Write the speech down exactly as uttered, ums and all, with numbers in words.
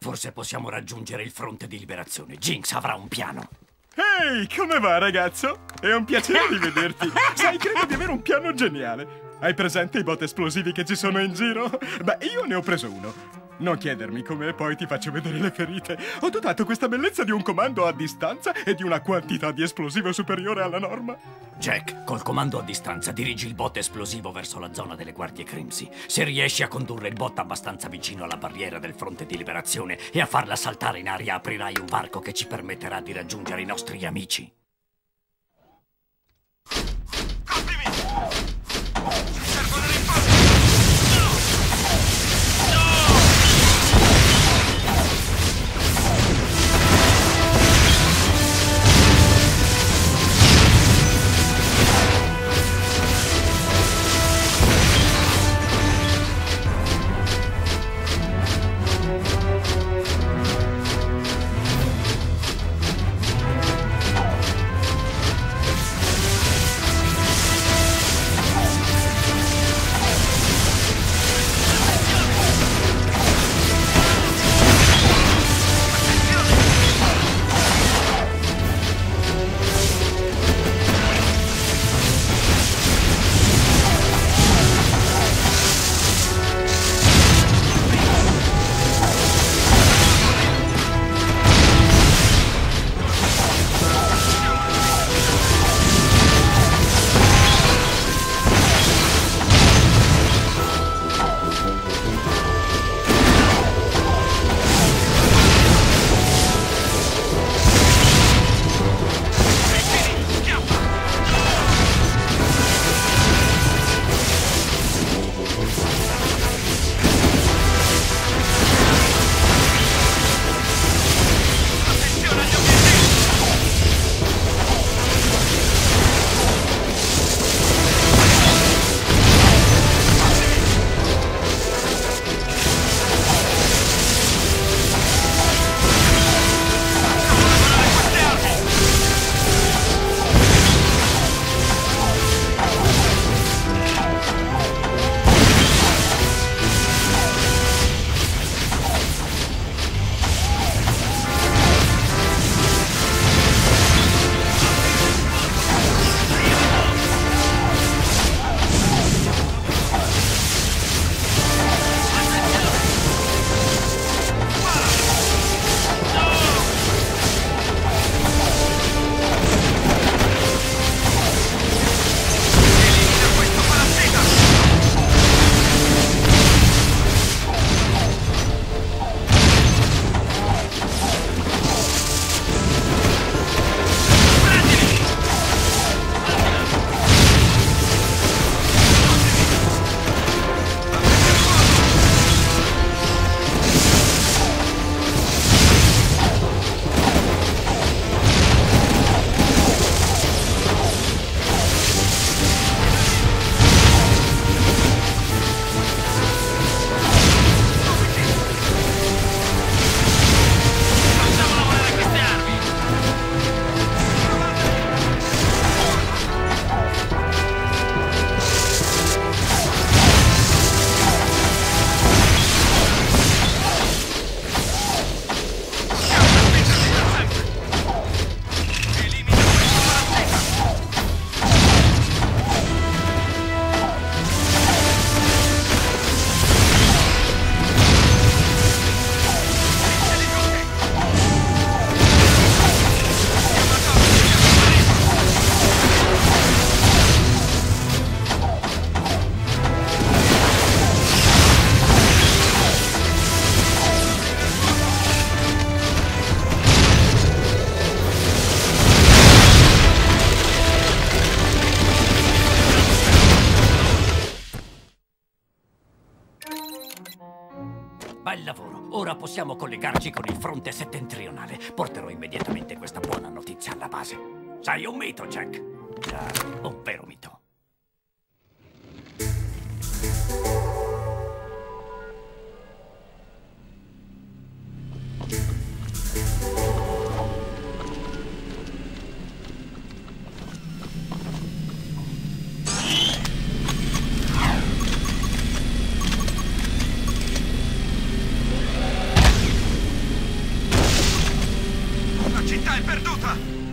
Forse possiamo raggiungere il fronte di liberazione. Jinx avrà un piano. Ehi, come va, ragazzo? È un piacere rivederti. Sai, credo di avere un piano geniale. Hai presente i bot esplosivi che ci sono in giro? Beh, io ne ho preso uno. Non chiedermi come, poi ti faccio vedere le ferite. Ho dotato questa bellezza di un comando a distanza e di una quantità di esplosivo superiore alla norma. Jack, col comando a distanza dirigi il bot esplosivo verso la zona delle guardie Crimsi. Se riesci a condurre il bot abbastanza vicino alla barriera del fronte di liberazione e a farla saltare in aria, aprirai un varco che ci permetterà di raggiungere i nostri amici. Bel lavoro. Ora possiamo collegarci con il fronte settentrionale. Porterò immediatamente questa buona notizia alla base. Sei un mito, Jack. Già, un vero mito. città è perduta!